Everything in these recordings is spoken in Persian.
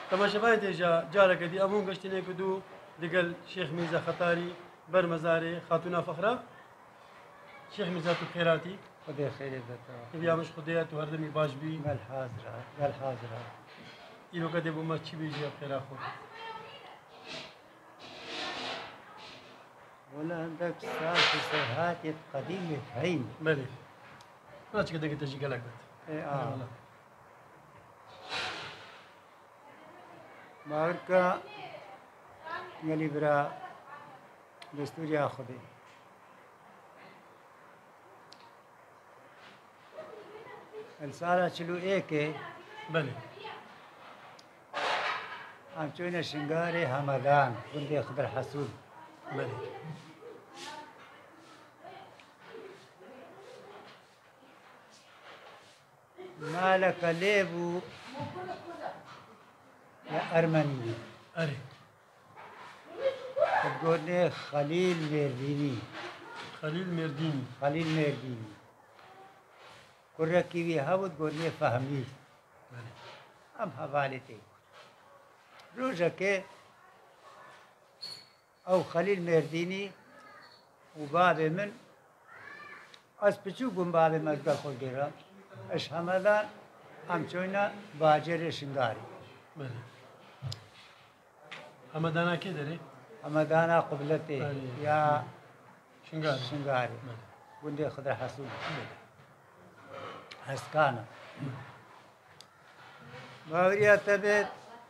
تەماشەبای دێژە جارەکەدی ئەمون گەشتێنێک کردو لەگەڵ شێخ میرزا خەتاری بەر مەزارێ خاتونا فەخرا شێخ میرزا تو خێراتی خدای خیرت بده. بیامش خدایە تو هەردەمی باش بی گل حاضرە گل حاضرە. ئیرۆکە دێ بۆمە چی بێژە خێرا خۆ ولا عندك ساعة ساعات قديمة هين. بەێ ناچکە دەگەتەژی گەلک بێت ماركا يلي برا دستور ياخذي. السالة شلو ايكي بەێ عم شوينا شنغاري همدان بندي خضر حسود. بەێ مالك ليبو يا أرمني ئەرێ تقولني خليل ميرديني خەلیل مێردینی خليل ميرديني كركي هاو تقولني فهمي بەێ أم حوالتي روجك أو خليل ميرديني وبابي من أسبتشو قم بابي مزقا خلقرا إش همدان أم شوينا باجر شنغاري بەێ ئەمەدانا کێ دەرێ همدانا قبلتي يا شنگار شنغاري بندي خضر حسود هسكانا باوريا تبت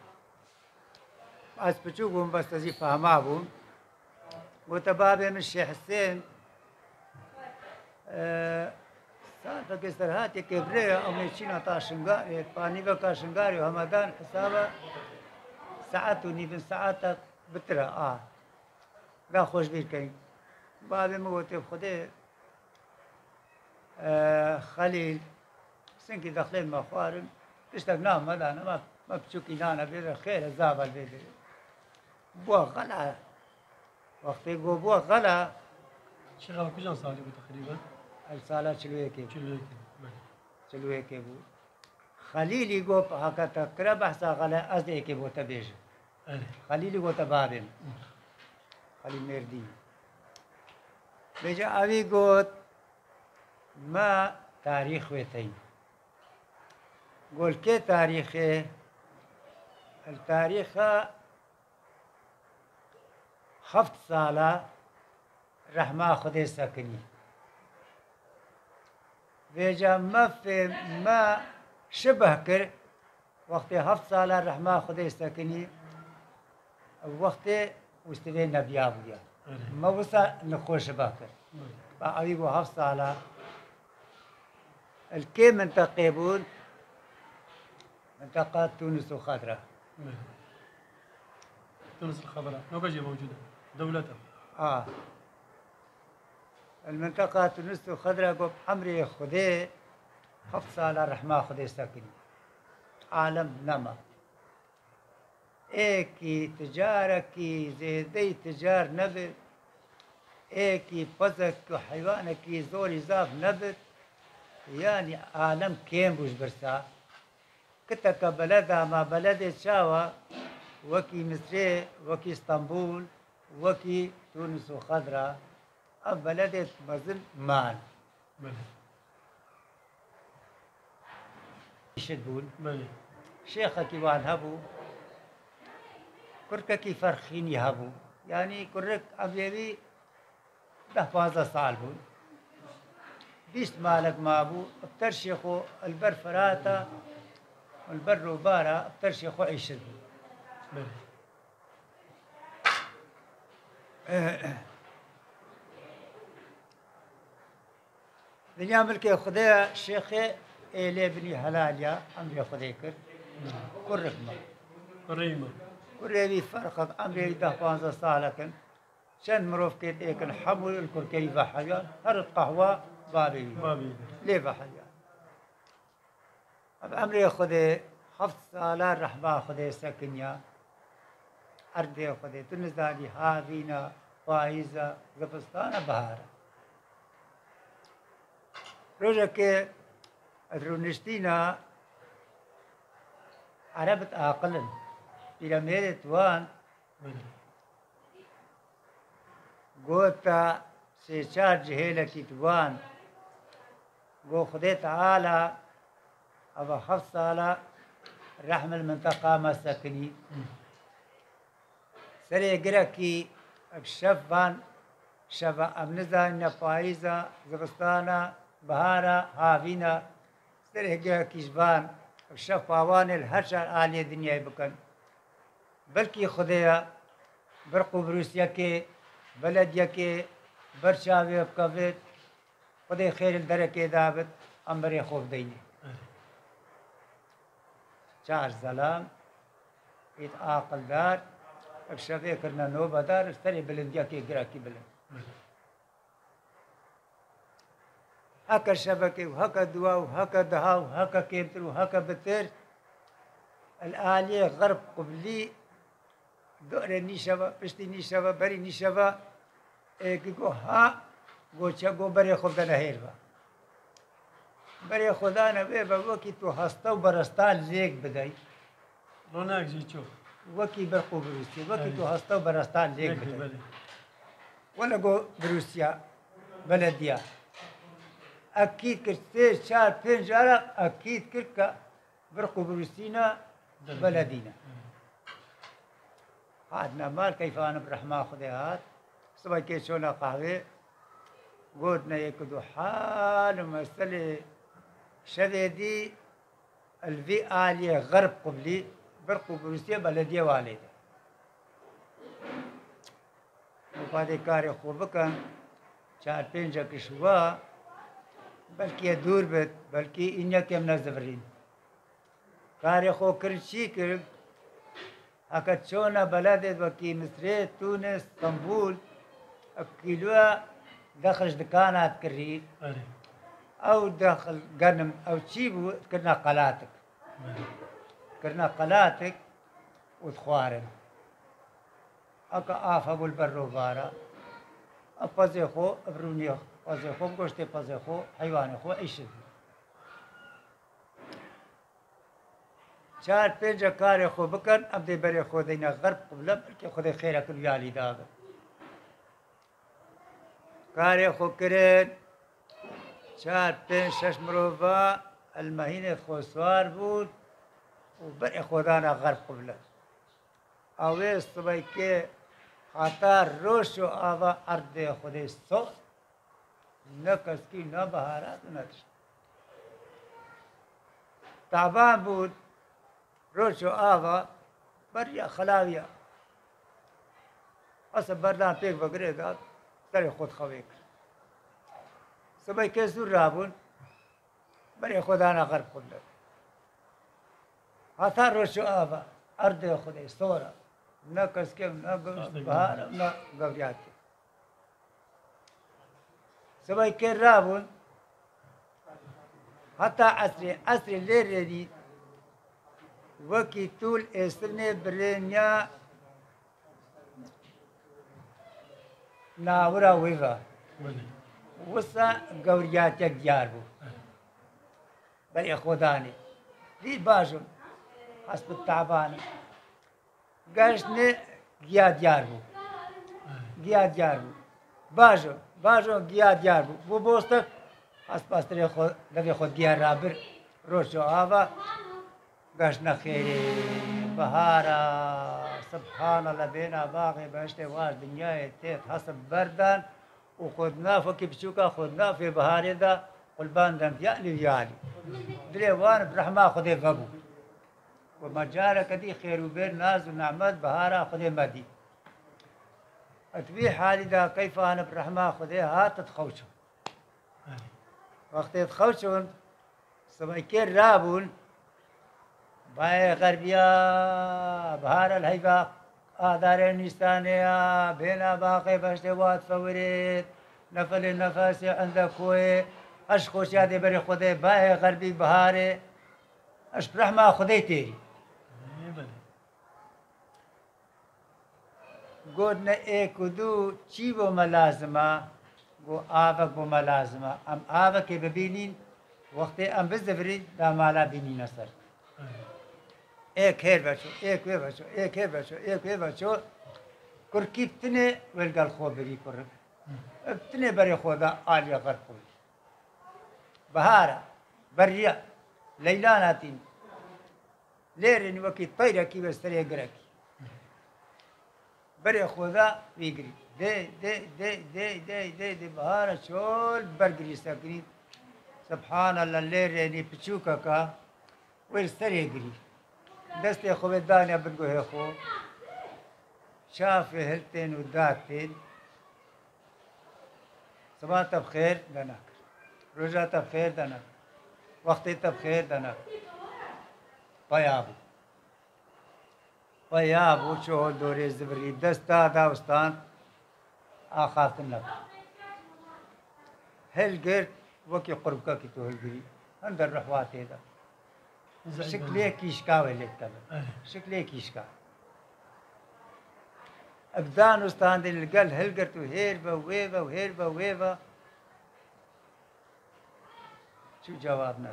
أسبتشو قم بس تزي فهمابون وتبابي من الشيخ حسين سالفة كسرهاتي كبرية أو ميشينا تا شنغاري باني بكا شنغاري وهمدان حسابه ساعات ونيفن ساعات بترا قا خوش بير كاين بابي موتي بخدي خليل سنكي داخلين مخوارم اشتقناهم هذا انا ما بتشوكي نانا بير خير الزابل بير بوا غلا وقتی گو بوا غلا شێخەوە کوژان ساڵی بوو تقریبا السالة شلويكي چلوەیەکی بەێ شلويكي بو خليلي گو هكا تكرا بحثا غلا ازيكي بو تبيج ئەرێ خليلي گو تبابن خليل ميردين بيجا اوي قوت ما تاريخ ويتين قول كي تاريخي التاريخ خفت صالة رحمة خدي سكني بيجا ما في ما شبه كر وقت هفت صالة رحمة خدي سكني وقت وستدي نبيا بويا ما وصل نخوش باكر أبيبو هفت صالة الكي منطقة بون منطقة تونس وخضرة تونس الخضراء نوكاجي موجودة دولتها المنطقة تونس وخضرة قب حمري خدي هفت صالة رحمة خدي سكني عالم نما ايكي تجارة كي زيدي تجار نبت ايكي بزك وحيوانك كي زوري زاف نبت يعني عالم كيم بوش برسا كتك بلدها ما بلد شاوة وكي مصري وكي اسطنبول وكي تونس وخضرة أم بلدة مزل مان بەێ يشدبون بەێ شيخك وان هبو كركك فرخيني هبو يعني كرك أبيبي 10-15 سال بون بيست مالك ما ابو ابتر شيخو البر فراتا والبر وبارا ابتر شيخو عيشد بەێ دنيا ملكي خديا شيخي إلي بني هلاليا أمري خدي كر كرك ما ڕێیمە كريبي فرقت أمري 10-15 سالكن شن مروف كيت إيكن حمل الكركي بحيان هرد قهوة بابي بابی ليه بحيان أمري خدي هفت سالة رحمة خدي سكنيا أردي خدي تنزالي هاذينا فايزة زبستانة بهارة روجك رونشتينا عربت عاقلا پیرەمێرێت وان بله گۆتە سێ چار جهێلەکی توان گۆ خودێ تەعالا ئەوە 7 ساڵە رەحم المنتەقا مەسەکنی سەرێ گرەکی شەفان شەڤە ئەم نزانینە پاییزە زستانە بەهارە هاوینە سەرێ گرەکیش بان شەف پاوانێ هەر شار ئالێ دنیای بکەن بەلکی خودەیە برق و بروسیەکێ بەلەدیەکێ بەرچاوێ بکەوێت خودەی خێرت دەرەکێ دابێت ئەم بەرێ خۆ بدەینێ چار زەلام ئیت ئاقلدار شەفێ کردنە نۆبەدار سەرێ بلندیەکێ گرەکی بلند هەکە شەبەکێ و هەکە دوا و هەکە دەها و هەکە کێمتر و هەکە بتر العالية غرب قبلي دور نيشوا پشتی نیشوا بری نیشوا کی گو ها گو چه گو بری خدا نهیروا بری خدا نه به وکی تو هستا و برستان لیک بدای رونق جی چو وکی برقو بروسیا وکی تو هستا و برستان لیک بدای ولا گو بروسیا بلدیا اكيد كرتي شهر 5 جاره اكيد كركا برقو بروسينا بلدينا عادنا مال كيف انا برحمه خديهات صباح كي شونا قهوه قلنا يكدو حال مسألة شديدي الفي آلية غرب قبلي برقو بروسيا بلدية والدة وبعد كاري خوبكن 4-5 كشوا بلكي دور بيت بلكي إنيا كم نزفرين كاري خو كرشي كرب هكتشونا بلد وكي مصر تونس اسطنبول كيلوها دخل دكانات كري او داخل غنم او تشيبو كرنا قلاتك كرنا قلاتك وتخوارن اكا آفا بالبرو بارا افازيخو ابرونيخ فازيخو بگوشتي فازيخو حيوانيخو ايش 4-5 کار خو بکن اب دی بری خو دینا غرب قبل که خود خیر کن یالی داغ کار خو کرد 4-5-6 مروفا المهینه خو سوار بود و بری خودانا غرب قبل اوه صبح که خاطر روش و آوا ارد خود سو نه کسکی نه بهارات نه تعبان بود روش و آوا بریا خلاویا اصلا بردان پیک بگره داد سر خود خویک صبح که زور رابون برای خدانا غرب خود لد حتی روش و آوا ارد خود سورا نه کسکم نه بهار نه گوریات صبح که رابون حتی عصر لیر دید وكي طول استنى برينيا ناورا ويفا وسا قوريات يجاربو بل خداني دي باشم حسب التعبان قاشني قياد ياربو قياد ياربو باجو قياد ياربو بو بوستك حسب استري خود دبي خود قياد رابر روشو آوا قاشنا خيري بهارا سبحان الله بينا باغي بهشتي واش دنياي تيت حسب بردان وخذنا فكي بشوكا خذنا في بهاري دا قلبان دم يالي يالي دريوان برحمة خذي فبو ومجارة كدي خير وبين ناز ونعمت بهارا خذي مدي اتبي حالي دا كيف انا برحمة خذي هات تخوشون وقت تخوشون سميكين رابون باي غربيا بهار الهيبة آدار النيستانية بين باقي بشتوات فوريت نفل النفس عند كوي اش خوشيادي بري خدي باي غربي بهاري اش برحمة خدي تيري قلنا ايه كدو چيبو ملازمة قو آبك بو ملازمة ام آبك ببينين وقت ام بزفرين لا مالا بينين اصر एक हेर बचो एक वे बचो एक हे बचो एक वे बचो कुर्की इतने वेलगल खोबरी कुर्क इतने बड़े खुदा आलिया गरपुर बहारा بريا ليلاناتين ليرن وكي طيرة كي بستري قركي بري خذا ويجري دي بهارة شول برقري ساكنين سبحان الله ليرني بتشوكا كا ويستري يجري دستي خو بداني بنقول خو شاف هلتين وداتين صباح بخير دناك رجعت بخير دناك وقتی تب خیر دنک پایابو چه دوری زبری دستا داوستان آخافت نک هل گرد وکی قربکا کی تو هل گری اندر رحواتی دا شکلی کیشکا ولیت کبر شکلی کیشکا ابدان استان دل القل هل گرد تو هیر با ویبا وهیر با ویبا شو جواب ند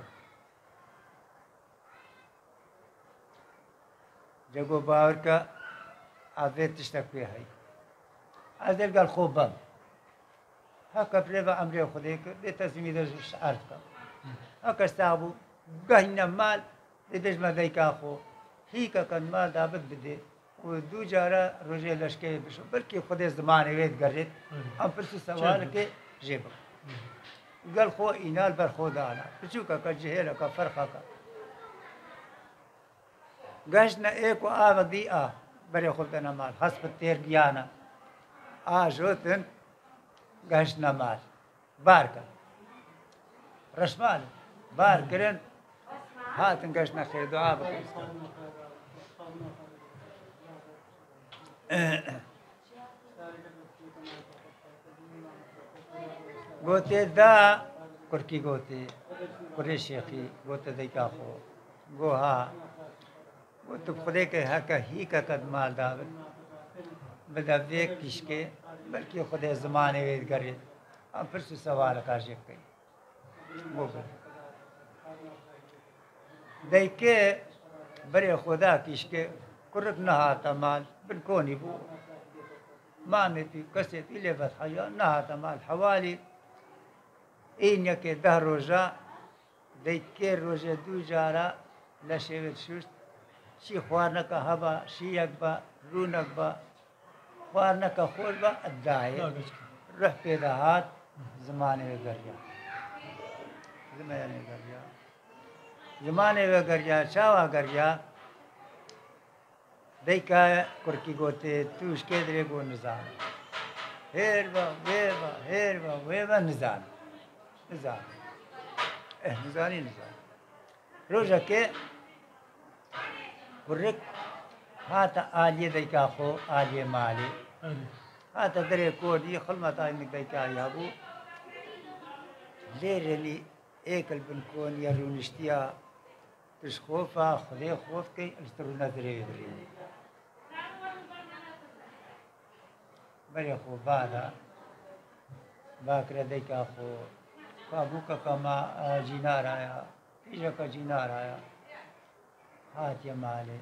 جگو باور کا آذر تشتكي هاي آذر قال خوبا هكا بريبا أمري خديك لتسمي ذا عرفك هكا استعبو قهنا مال لديش ما ذيك أخو هيكا كان مال دابت بدي ودو جارا رجع لشكي بشو بلكي خدي زمان ويد قريت أم برسو سوالك جيبك قال خو إنال برخودا أنا بشوكا كجهيلة كفرخة قاشنا إيكو بدي بري خدنا مال حسب التير ديانا جوتن قاشنا مال باركا رشمال باركرن هاتن قاشنا خير دعاء قوتي دا كركي قوتي كري شيخي قوتي ديكا خو قوها قوتي خديك هكا هيكا قد مال دابل بدا ذيك كشكي بلكي خدي زماني ويد قريد ام فرسو سوال كاشيك كي قوبل ديكي بري خدا كشكي كرك نهاتا مال بالكوني بو مامتي كسيت إلي فتحيا نهاتا مال حوالي إنك ده روجا ديكي روجا دو جارا لشيوت شوشت شي خوارنك هبا شي يكبا رونك با خوارنك خول با الداعي روح بيدهات زماني وقريا زماني وقريا شاوا قريا ديكا كركي قوتي توش كدري قو نظام هيربا ويبا نظام نظامي نظام روجا كي كرك هاتا آلية ديكا خو آلية مالي هاتا دري كودي خلمتا انك ديكا يابو ليرني ايكل بنكون يرون اشتيا تشخوفا خذي خوفكي استرونا دري بري خو بعدا باكرا ديكا خو كابوكا كما جينار آيا فيجا کا جينار آيا هات يا مالي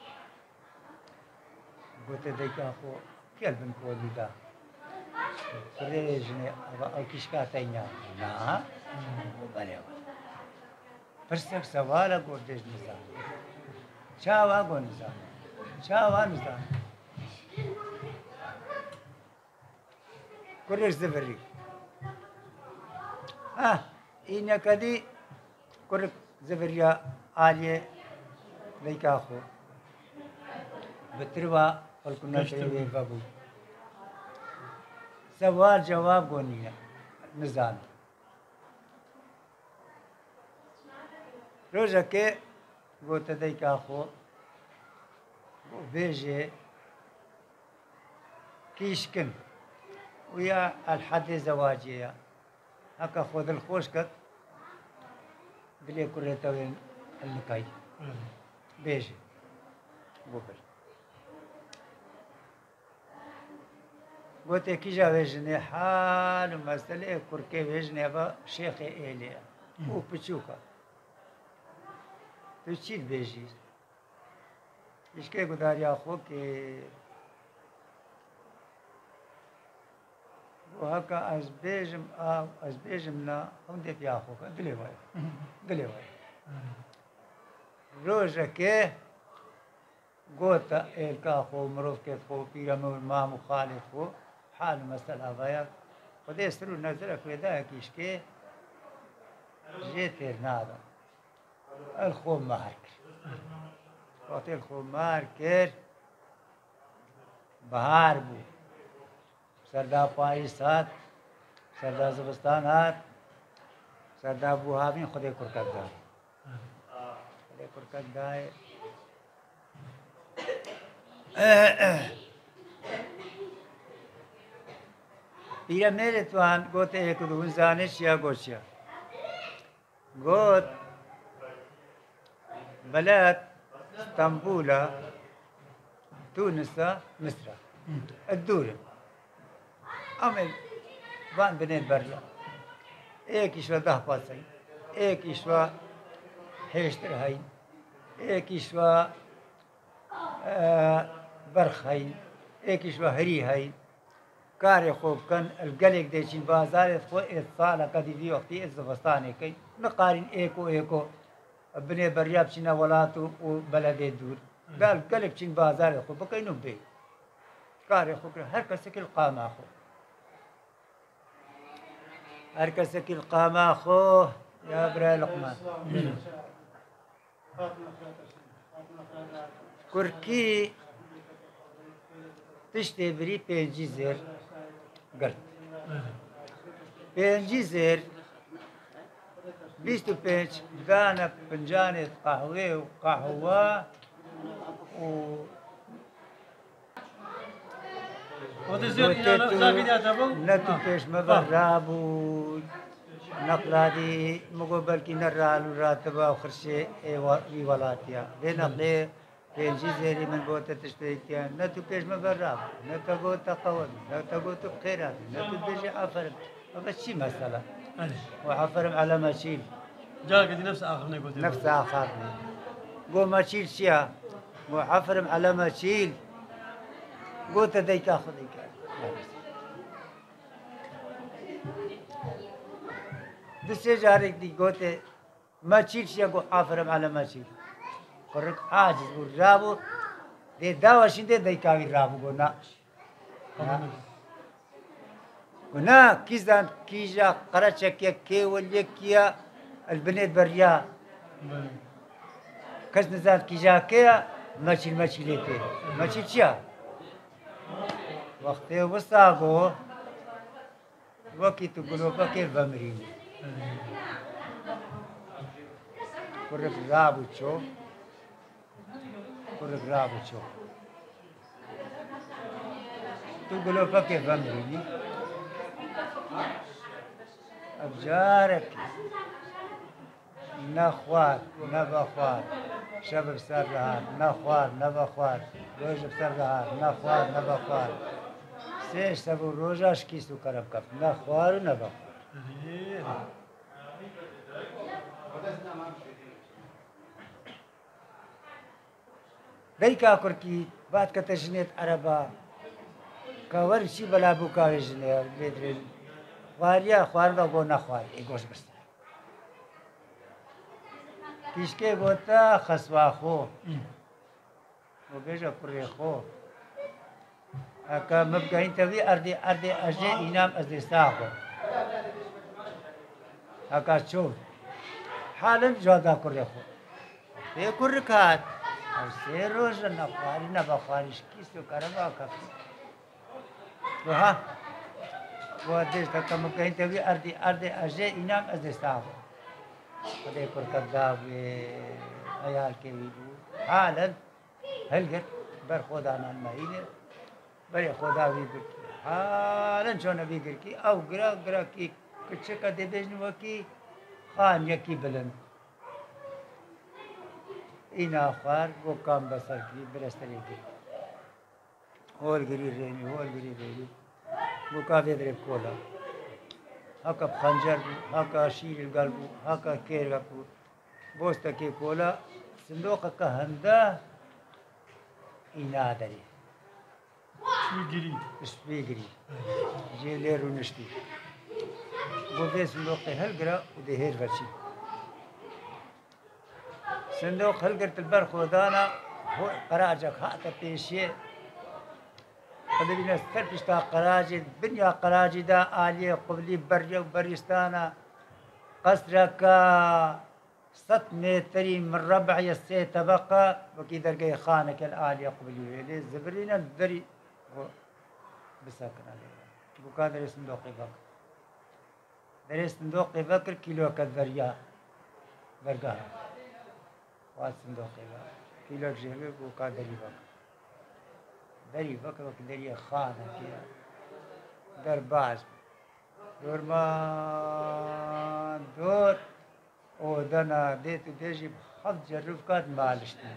قلت ديكا خو كيل بنكو لدا فريجني او كشكا تينا نا بري فرسك سوالا قردش نظام شاوا قو نظام شاوا نظام كرش زفري إنك كدي كرك زفريا عالية ليكا خو بتروا فالكنا تريوي بابو سوال جواب قونينا نظام روزا كي قوت ديكا خو بيجي كيشكن ويا الحد زواجية هكا خذ الخوشكت بلي كريتا وين اللقاي بيجي قبل قلت كي جا وجني حال مسألة كركي وجني أبا شيخ إيليا وبتشوكا تشيل بيجي اشکه گداریا خو که و هکا از بیجم نه هم دی بیا خو دلی وای روزه که گوتا ایلکا خو مروف که خو پیرم و مام و خالد خو حال مسئله باید خودی سرو نظر اکویده کیش که جیتر نادم الخو مار کرد وقتی الخو مار کرد بهار بود سردا پاییز هات سردا زمستان هات سردا بوهاوین خودی کرکک دای خودی کرکک دای پیرا میره توان گوته یک دو زانه چیا گوشیا گوت بلد اسطنبول تونس مصر الدورة عمل وان بنيت برا ايك يشوى ضهبات هاي ايك يشوى حيشتر هاي ايك يشوى برخ هاي ايك يشوى هري هاي كاري خوب كان القلق ديشين بازار خو اتصال قدي في وقتي الزفستاني كي نقارن ايكو بني بريا بشنا ولاتو وبلد الدور قال قلق شين بازار خو بكينو بي كاري خو هر كسك القامة خو هر كسك القامة خو يا برا لقمان كركي تشتي بري بينجي زير قرد بينجي زير 25 دانة فنجانة قهوة وقهوة نتو پیش مبرابو نقلادي مقبل كي نرالو راتبا وخرشي اي ولاتيا دي نقلي بينجي زيري من بوتا تشتريتيا نتو پیش مبرابو نتو بوتا قوم نتو بوتا بخيرات نتو بيجي عفرم بس شي مسألة وعفرم على ما شيل جاك دي نفس اخرنا قلت نفس اخرنا قو ما شيل شيا وعفرم على ما شيل قلت ديك اخذ ديك دوسري جارك دي قلت ما تشيل شيء قو عفرم على ما تشيل قرك عاجز قول رابو دي داوشين دي ديكاوي رابو قلنا قلنا كيزان كيجا قراتشك كي وليكيا البنات بريا كاس نزال كيجا كيا ما تشيل ما تشيل شيء وقتی وساقو وقتی تقولوا بكير بمرين كرك رابو شو تقولوا بكير بمرين أبجارك نخوار نبخوار شب بسر رهار نخوار نبخوار روز بسر رهار نخوار نبخوار سيش تبو روزاش كيسو كرب كف نخوار ونبخوار ديكا كركي بعد كتجنيت عربا كور شي بلا بوكاوي جنير بيدرين خواريا خوار بابو نخوار ايقوش بس كيشكي بوتا خسوا خو وبيجا كري خو اكا مبقاين تبي اردي اجي انام ازدي ساخو اكا شوف حالا جودا كري خو تي كركات سيروج نخواري نبخواريش كيسو كربا كفي وها وديش تكا مبقاين تبي اردي اجي انام ازدي ساخو خدای پر کذابی عیال که ویدو حالا هلگر بر خدا نمایینه بر خدا ویدو حالا چون بیگر کی او گرا کی کچه کده بجن وکی خان یکی بلند این آخر وہ کام بسر کی برستری کی هول گری رینی وہ کافی در کولا هكا بخنجر هكا شيل القلب هكا كير بوستا كي كولا صندوق هندا اینا داری گیری بسپیگری جیلی رو نشتی بوده صندوق هلگرا و ده هیر ورچی صندوق هلگرت البر خودانا هو قراجك هاتا پیشیه خذ بينا استربشتا قراجي بنيا قراجي دا آلية قبلي بريا وبريستانا قصرك 100 متر من ربع يسي طبقة وكي درقي خانك الآلية قبلي لي زبرينا الدري بساكن عليه بوكا دري صندوقي بكر دري صندوقي بكر كيلو كالدريا برقاها واد صندوقي بكر كيلو جيبي بوكا دري بكر دري بكر وكي دري خانة كيا درباز دور ما دور ودنا ديت ديجي بحظ جرب كات مالشتي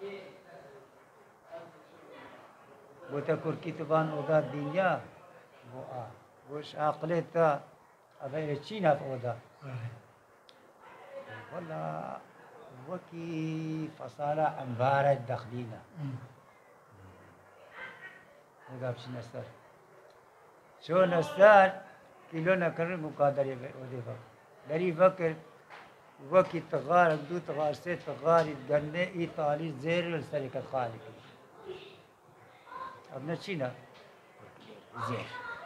وتكر كتبان ودا الدنيا وش عقلتا أبي تشينا في ودا ولا وكي فصالة أنبارة داخلينا ودا بشي نستر شو نستر كيلونا كرم مقادر ودي فكر دري فكر وكي تغار دو تغار سي تغار يتقنى إيطالي زير السرقة خالق ابن تشينا زير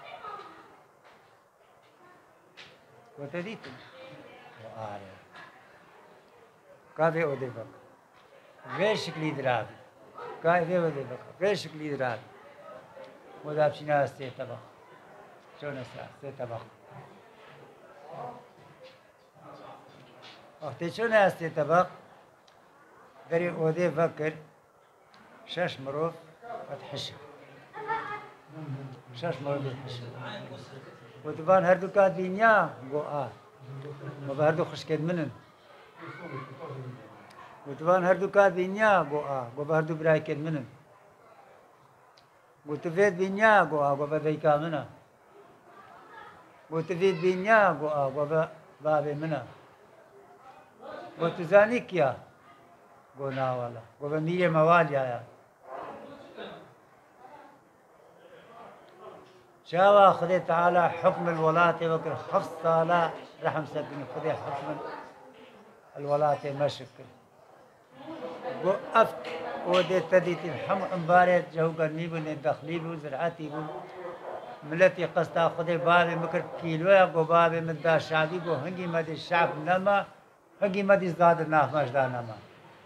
وتديتم وآره كافي ودي فكر غير شكلي درابي كافي ودي فكر غير شكلي درابي وذا بشينا سي طبخ شو نسا سي طبخ وقتی چون هستی طبق داری اوده فکر شش مروف وتحشر شش مروف وتحشر وتبان هردو كات دنيا قو ما هردو خشكد منن وتبان هردو كات دنيا قو بهردو برايكد منن وتفيد دنيا قو بديكا منها وتفيد دنيا قو بابي منها وتزاني كيا قلنا والله وبمية موالي يا شاوا خذي تعالى حكم الولاة وكر خفص تعالى رحم سكن خذي حكم الولاة مشكل وقفت ودي تديت الحم امبارح جو قرني بن دخلي بو زرعتي بو ملتي قصدا خذي بابي مكر كيلو يا بابي من دا شعبي بو هنجي مدي الشعب نما هنجي مدي زاد الناس مجدا نما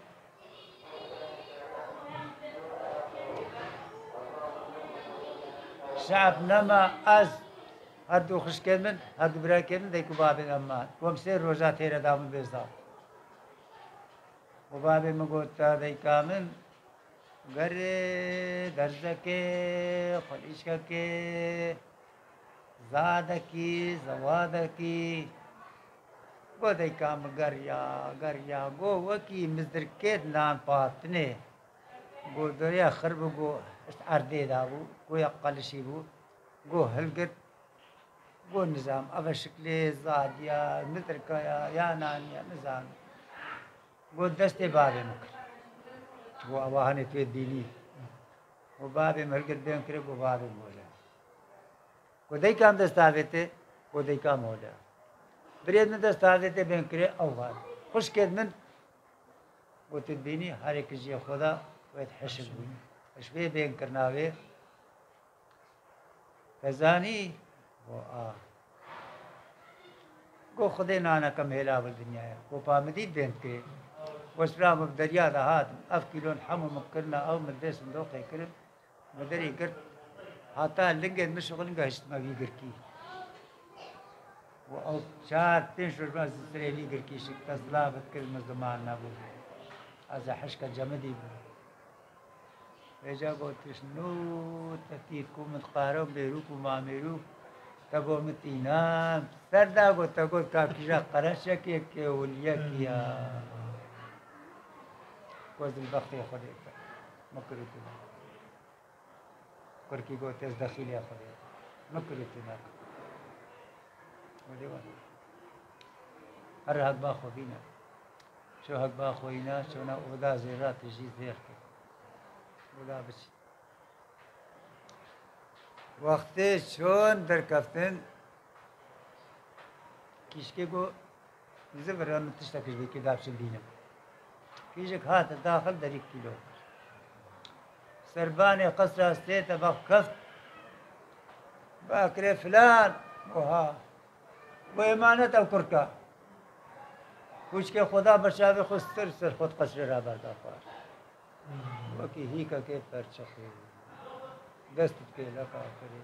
شعب نما از هردو خش كمن هردو برا كمن ديكو بابي امان ومسير روجات هيرا دامن بيزا وبابي مقوتا ديكا من غري درزكي خليشكي زادكي زوادكي گو ديكا غريا گو وكي مزدركيت نان باتني گو دريا خرب گو أردي دابو گو يقل شيبو گو هلقت گو نظام أبا شكلي زاد يا متركا يا نانيا نظام گو دستي بابي مكر گو أواهني تويد ديني وبابي مهلقت بين كريب وبابي مولا گو ديكا دستاويته گو ديكا مولا بريد من دستاويته بين كريب أوهان خوش كد من گو تديني هر ایک جي خدا ويتحشر بوي اشبه بين كرناوي فزاني گو خدي نانا كم هلا بالدنيا گو پامدي بين كريب واسلام بدريا هات اف كيلون حمو مكرنا او مدي صندوق يكرم مدري قرت حتى لقيت مشغل قهشت ما في قركي او شهر تنشر ما زتريلي قركي شك تزلابت كلمة زمان نابو از حشك جمدي اجا قلت شنو تتيتكم متقارب بيروك وما ميروك تبو متينام سردا قلت كاكيجا قرشك يكي وليك يا كوز البخت يا خديك مكرتنا كركي قلت دخيل يا خديك مكرتنا وديوان هر حق باخو بينا شو حق باخوينا شو نا اودا زيرات جي زيرك خدا بچ وقتی چون در کفتن کیشکی گو زبران تشتکش بی کتاب بینم کیشک هات داخل در 1 کیلو سرباني قصر استيت بخفت باكري فلان وها وإمانة أو كركا कुछ के खुदा बचावे खुद सिर खुद कचरे रहा बाता पार बाकी ही का के पर चखे दस्त के लगा करे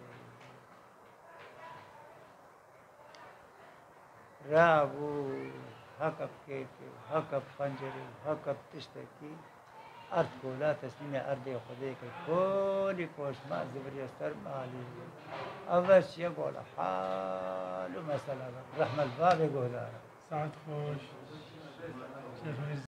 राबू हकब के हकब खंजरे हकब तिश्तकी अर्थ को ला तस्लीम अर्द खुदे के कोली कोश ما زبر يستر مالي أول يقول حال ومسألة رحم الباب يقول ساعت خوش شيخ